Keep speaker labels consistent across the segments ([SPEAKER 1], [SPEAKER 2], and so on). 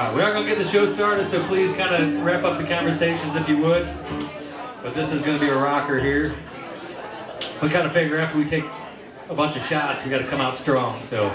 [SPEAKER 1] We are going to get the show started, so please kind of wrap up the conversations if you would. But this is going to be a rocker here. We kind of figure after we take a bunch of shots, we got to come out strong. So.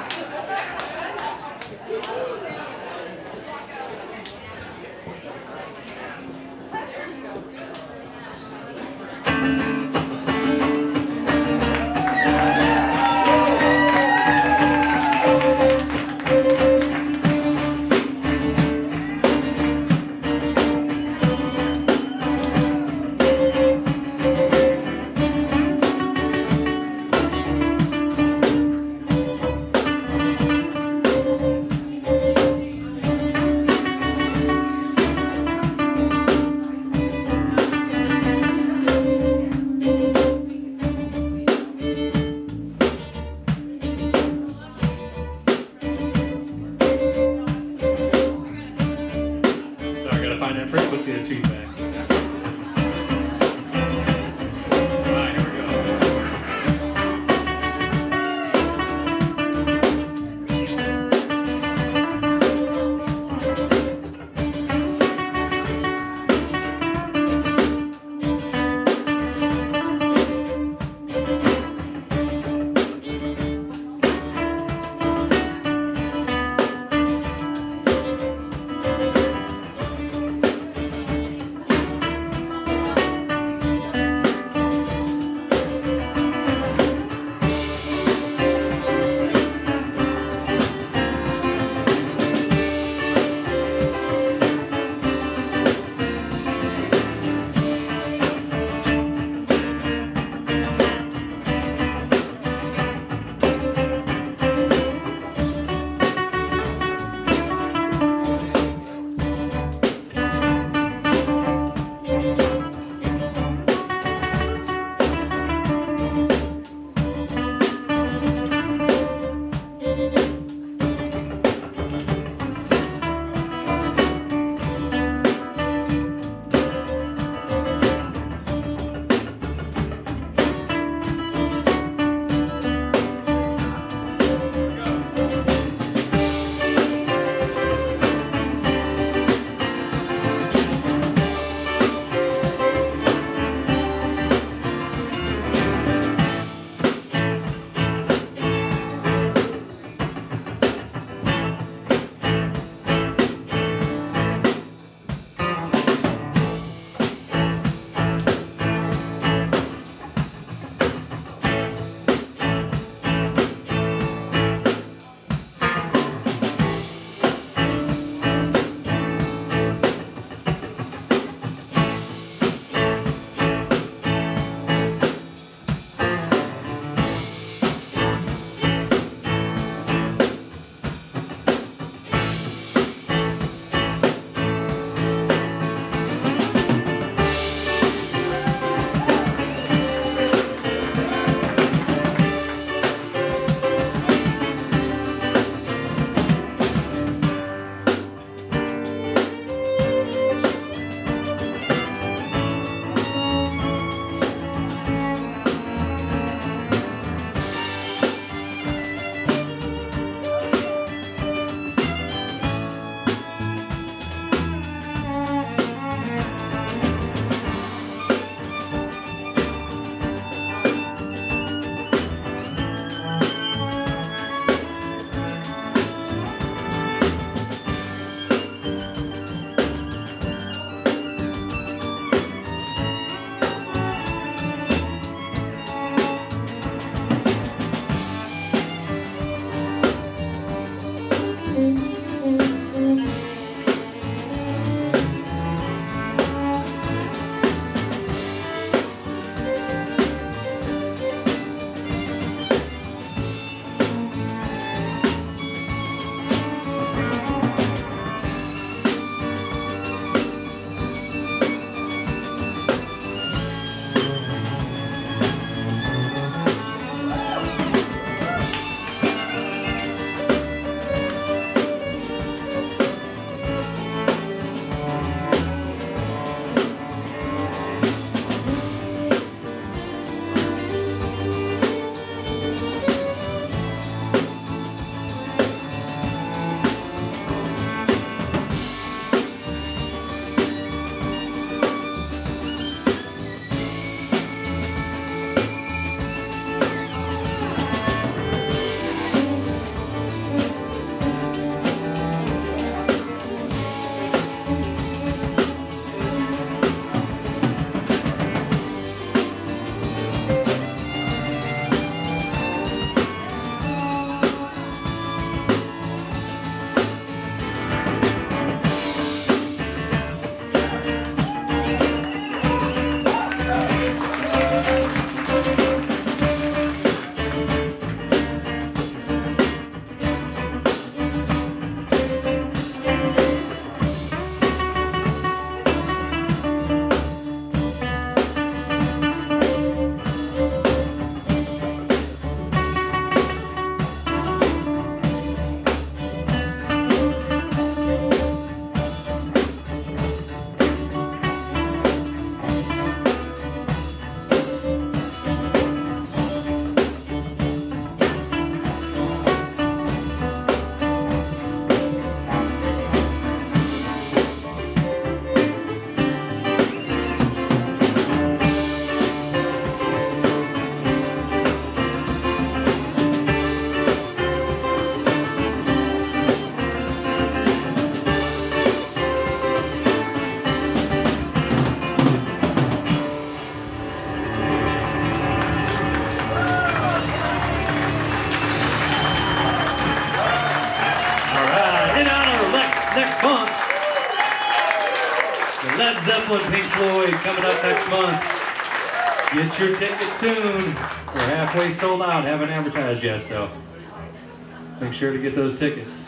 [SPEAKER 1] Led Zeppelin, Pink Floyd coming up next month. Get your tickets soon. We're halfway sold out, haven't advertised yet, so make sure to get those tickets.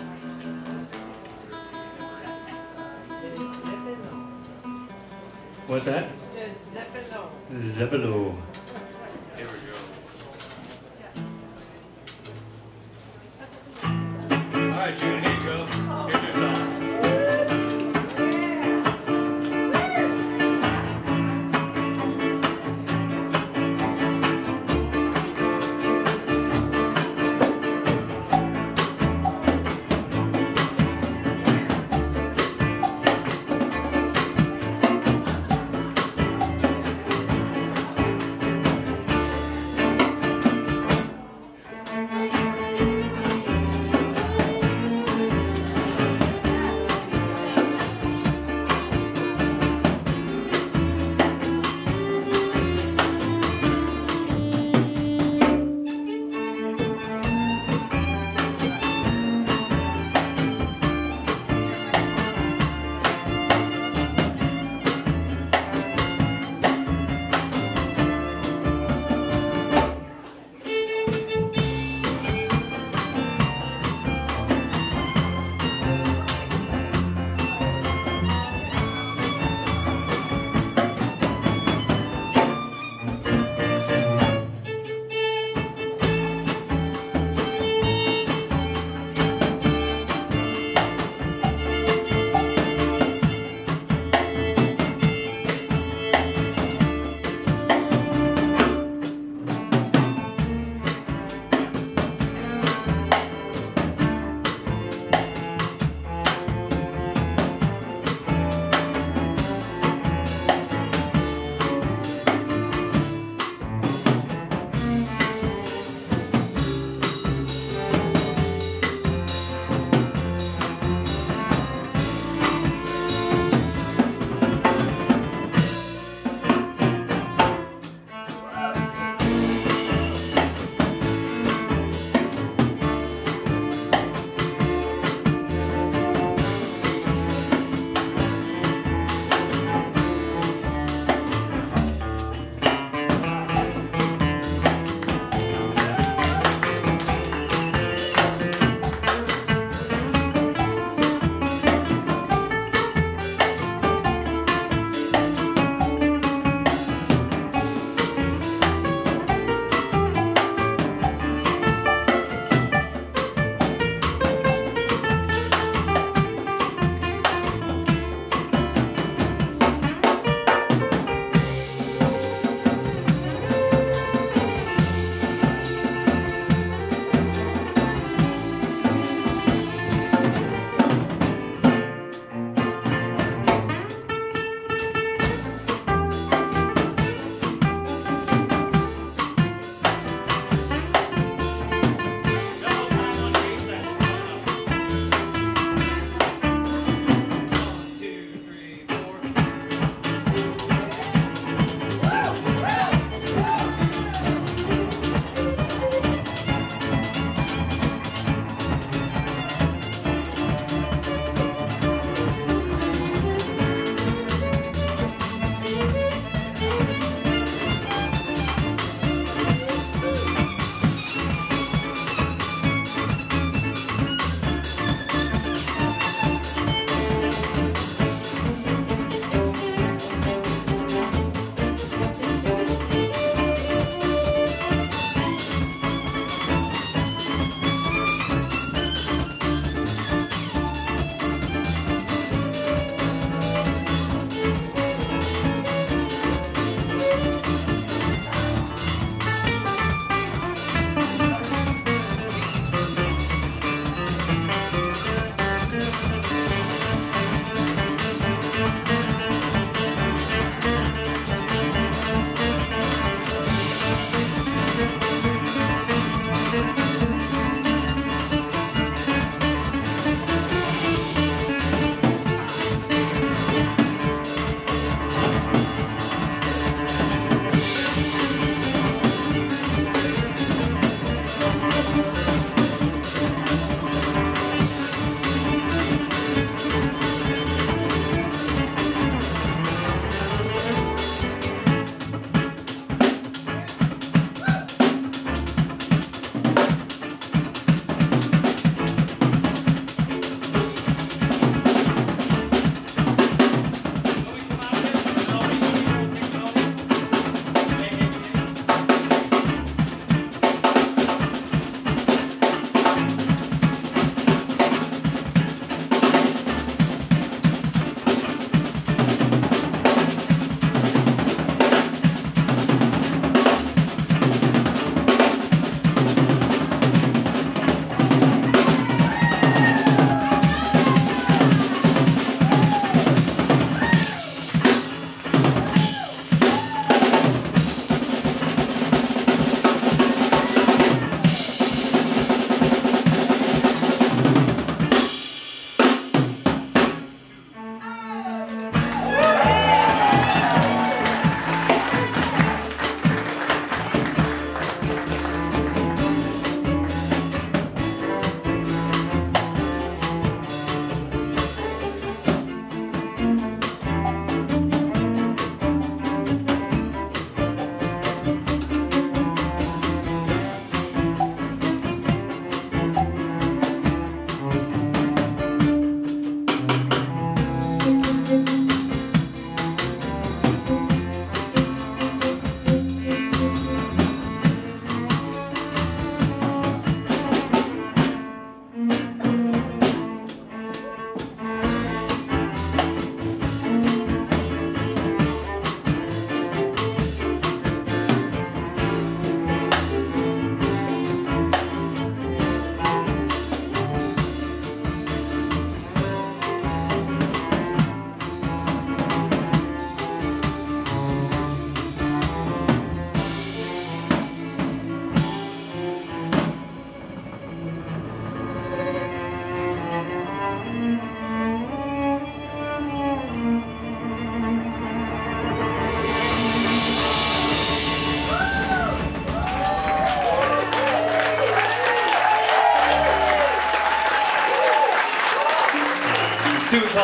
[SPEAKER 1] What's that?
[SPEAKER 2] Zeppelo.
[SPEAKER 1] Zeppelo. Here we go. All right, Judy, here you go. Here's your song.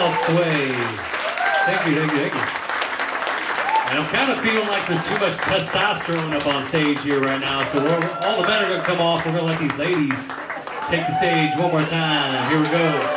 [SPEAKER 1] called Sway. Thank you, thank you, thank you. And I'm kind of feeling like there's too much testosterone up on stage here right now, so all the men are going to come off. We're going to let these ladies take the stage one more time. Here we go.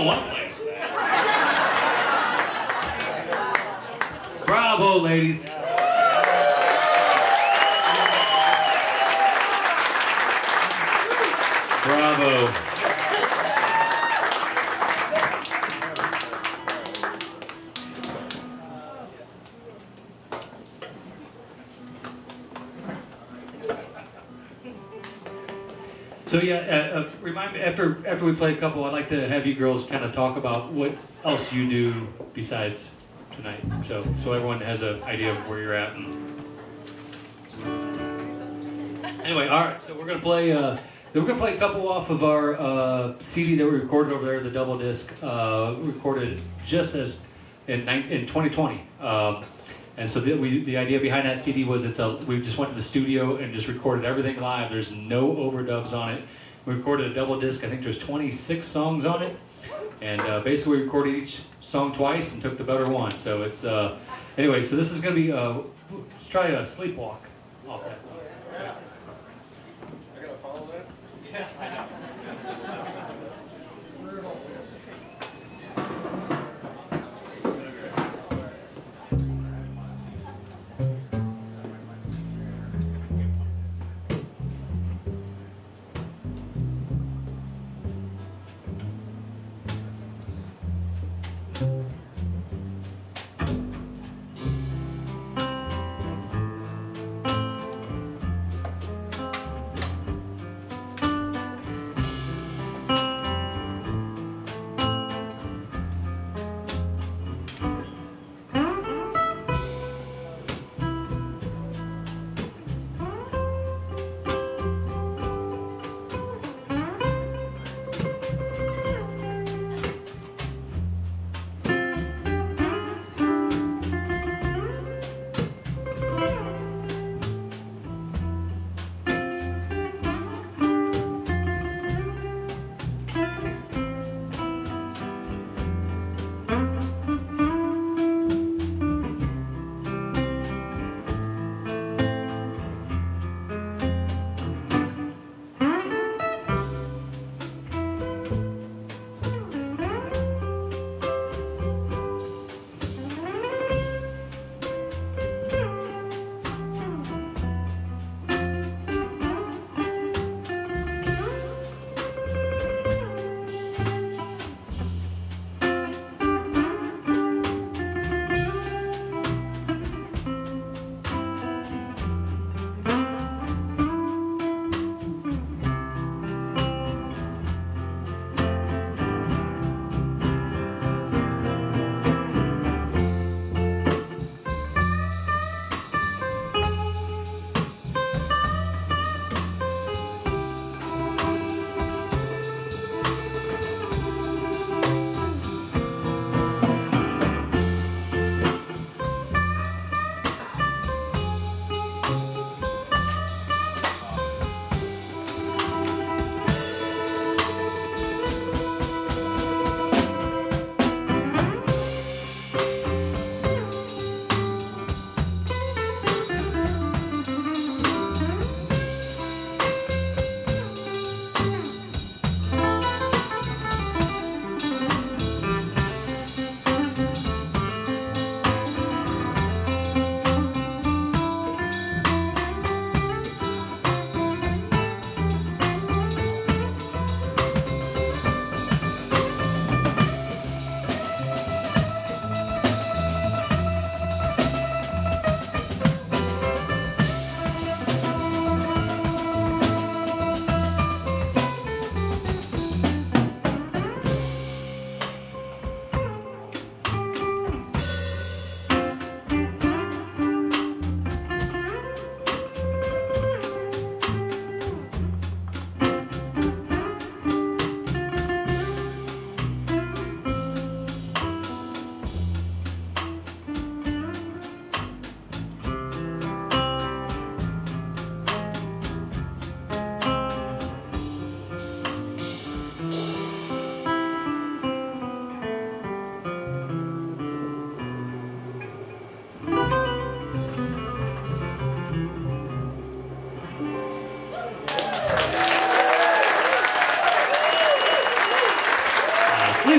[SPEAKER 1] don't want to play. Bravo, ladies. Bravo. So yeah, remind me after we play a couple, I'd like to have you girls kind of talk about what else you do besides tonight. So everyone has an idea of where you're at. And anyway, all right. So we're gonna play. We're gonna play a couple off of our CD that we recorded over there, the double disc, recorded just as in 2020. And so the idea behind that CD was we just went to the studio and just recorded everything live. There's no overdubs on it. We recorded a double disc. I think there's 26 songs on it. And basically we recorded each song twice and took the better one. So it's, anyway, so this is going to be, let's try a Sleepwalk off that one.
[SPEAKER 2] Yeah. I gotta follow that?
[SPEAKER 1] Yeah, I know.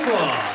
[SPEAKER 1] applause.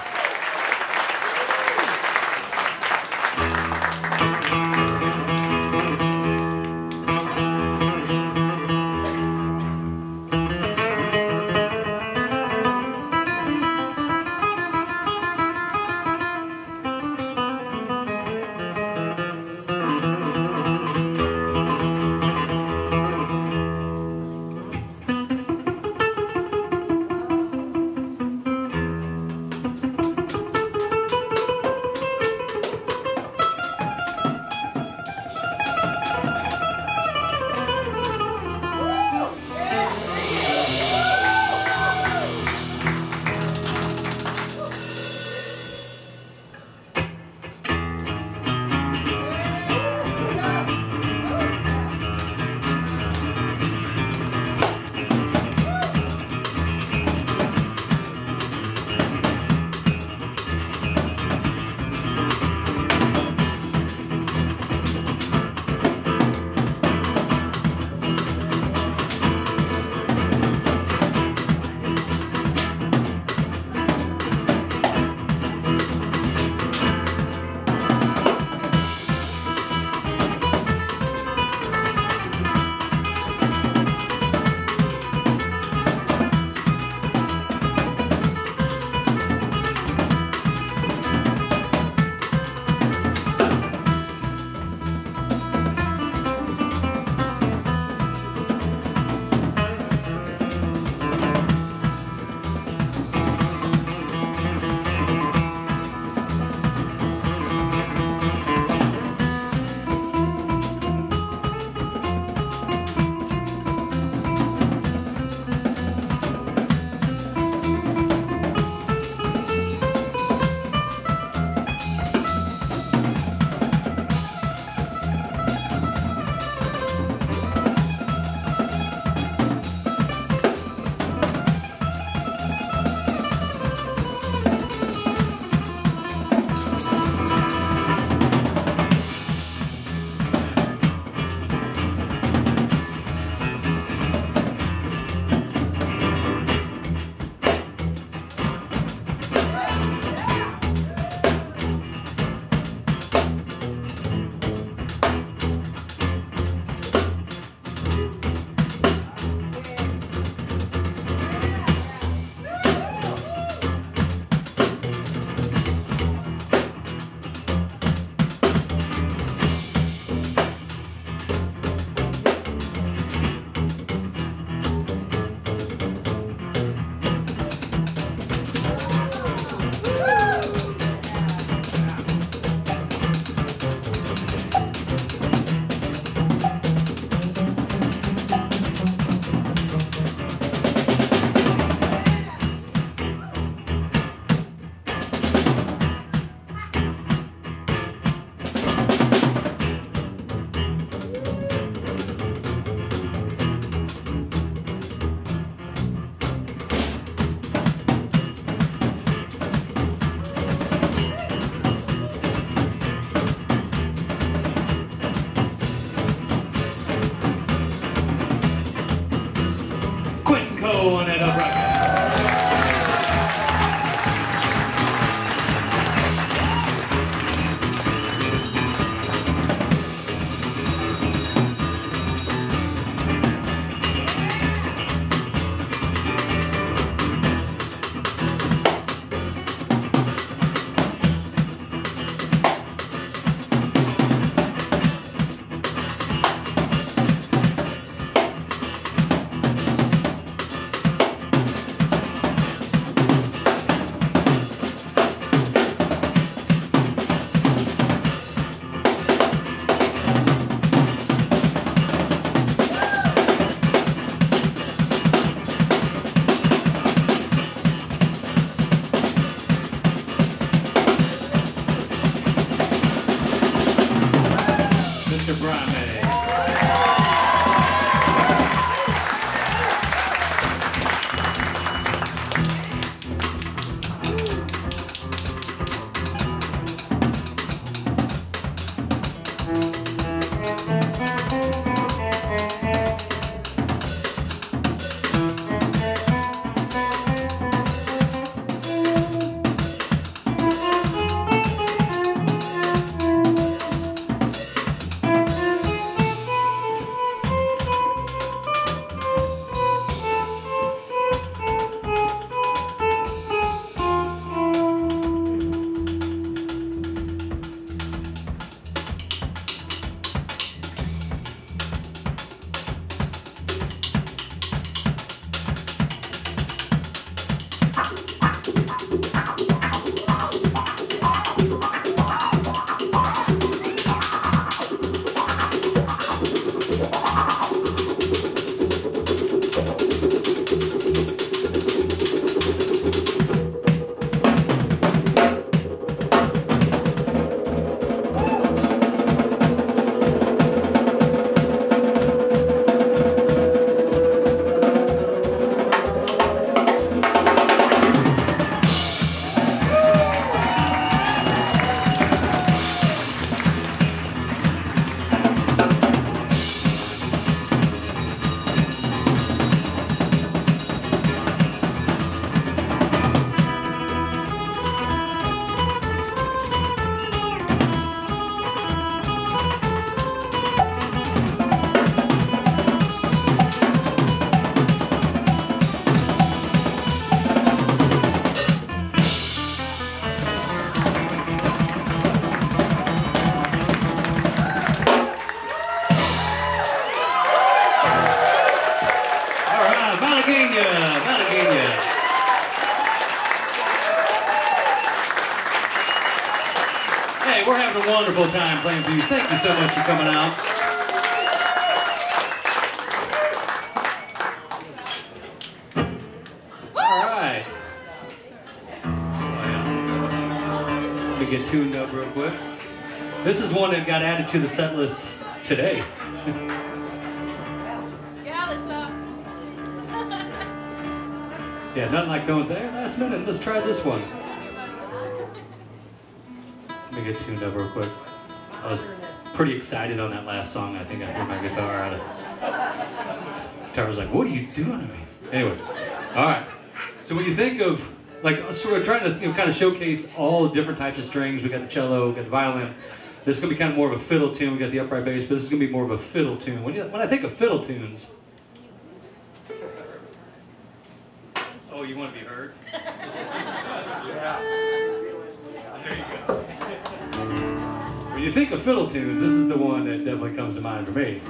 [SPEAKER 3] on it up record.
[SPEAKER 1] Pennsylvania. Hey, we're having a wonderful time playing for you. Thank you so much for coming out. All right. Let me get tuned up real quick. This is one that got added to the set list today. Yeah, nothing like going, hey, last minute, let's try this one. Let me get tuned up real quick. I was pretty excited on that last song. I think I threw my guitar out of. Guitar was like, what are you doing to me? Anyway, all right. So when you think of, like, so we're trying to kind of showcase all the different types of strings. We got the cello, we got the violin. This is going to be kind of more of a fiddle tune. We got the upright bass, but this is going to be more of a fiddle tune. When I think of fiddle tunes, oh, you want to be heard? Yeah. There you go. When you think of fiddle tunes, this is the one that definitely comes to mind for me.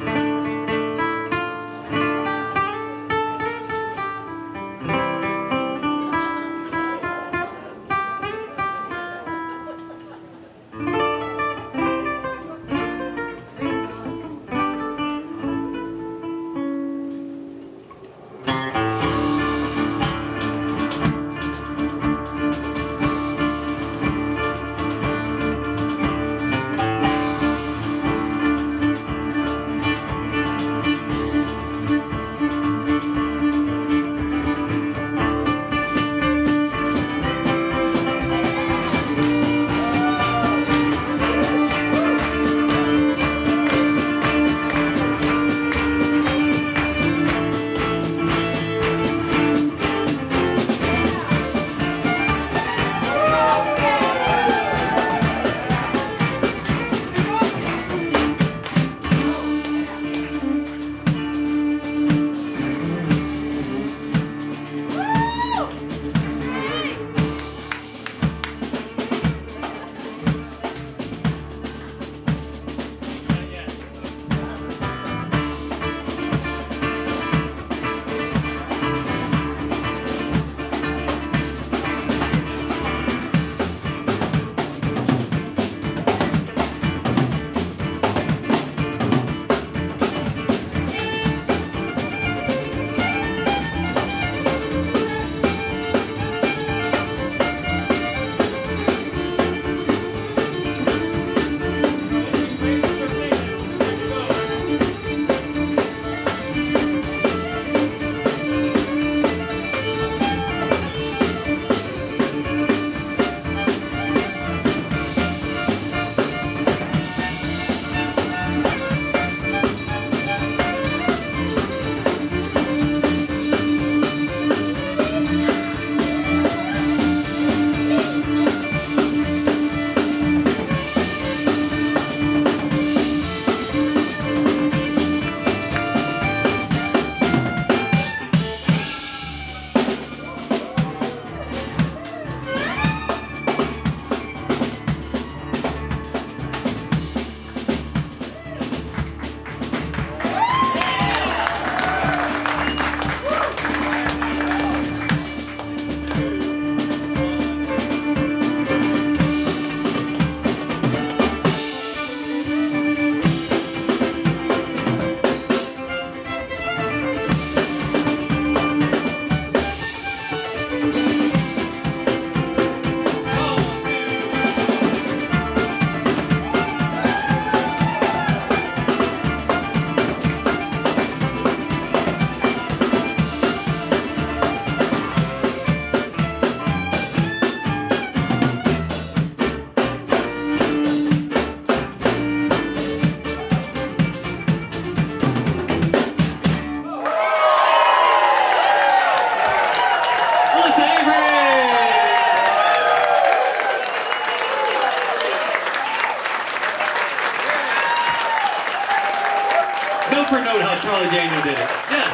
[SPEAKER 1] For note how Charlie Daniel did it. Yes.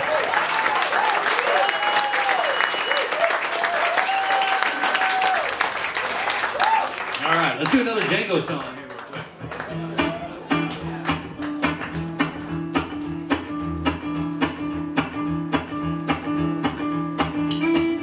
[SPEAKER 1] All right, let's do another Django song here real quick.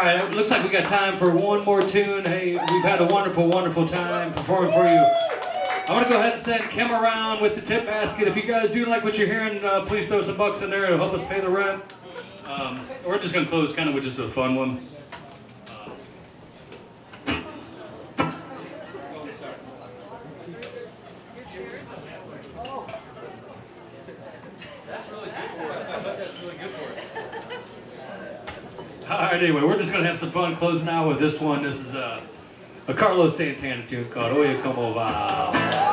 [SPEAKER 1] right, it looks like we got time for one more tune. Hey, we've had a wonderful, wonderful time performing for you. I want to go ahead and send Kim around with the tip basket. If you guys do like what you're hearing, please throw some bucks in there. It'll help us pay the rent. We're just going to close kind of with just a fun one. All right, anyway, we're just going to have some fun closing out with this one. This is a Carlos Santana tune called Oye Como Va.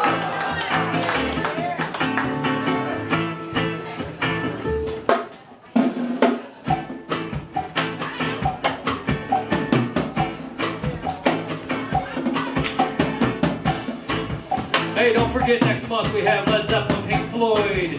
[SPEAKER 1] Hey, don't forget next month we have Led Zeppelin, Pink Floyd.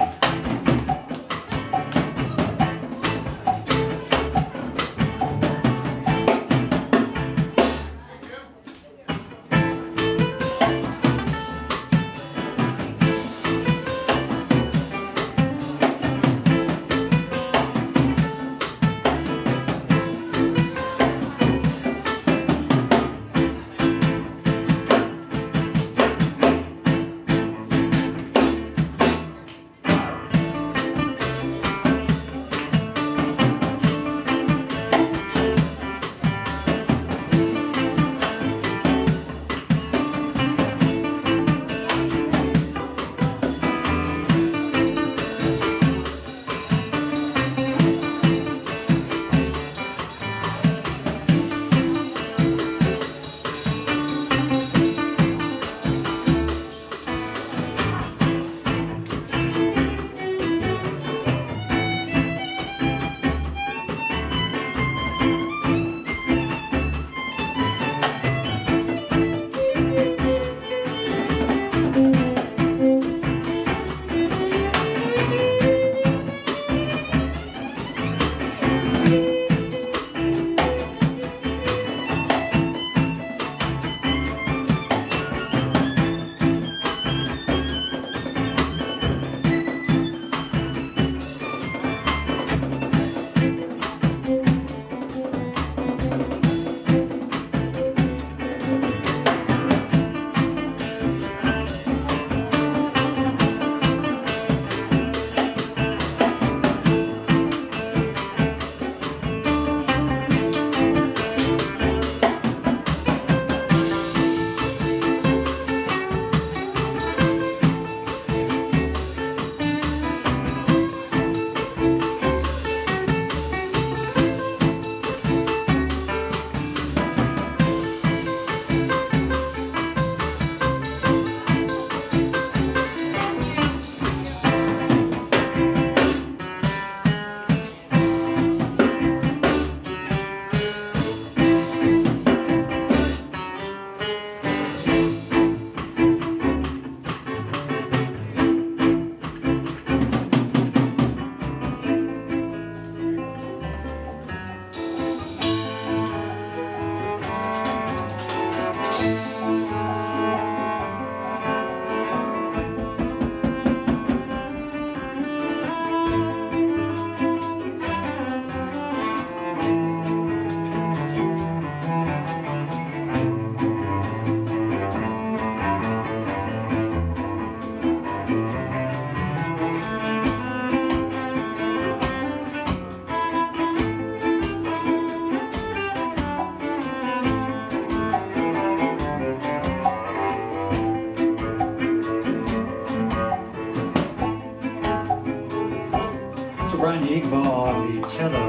[SPEAKER 1] Brian Igbo on the cello.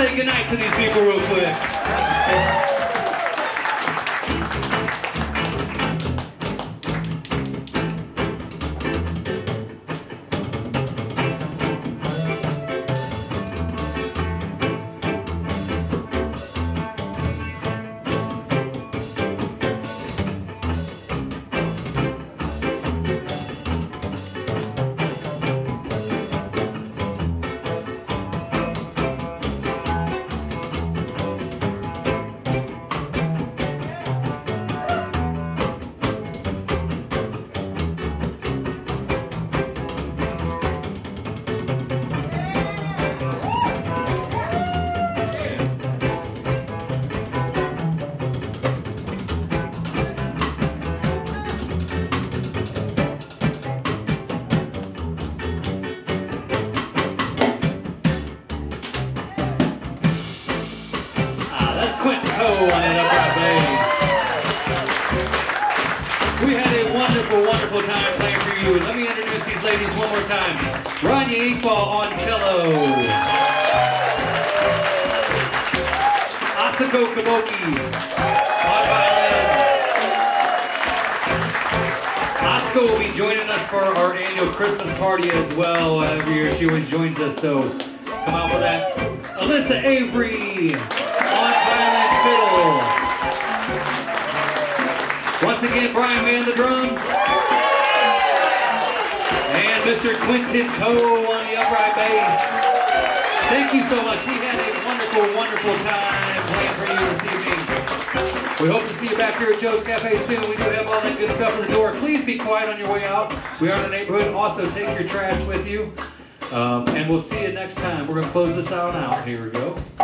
[SPEAKER 1] say goodnight to these people real quick. Quentin Coe on that upright bass. We had a wonderful, wonderful time playing for you. Let me introduce these ladies one more time. Rania Iqbal on cello. Asako Kaboki on violin. Asako will be joining us for our annual Christmas party as well. Every year she always joins us, so come out for that. Alyssa Avery on violin fiddle. Once again, Brian Mann the drums. And Mr. Quentin Coe on the upright bass. Thank you so much. We had a wonderful, wonderful time playing for you this evening. We hope to see you back here at Joe's Cafe soon. We do have all that good stuff in the door. Please be quiet on your way out. We are in the neighborhood. Also, take your trash with you. And we'll see you next time. We're going to close this out now. Here we go.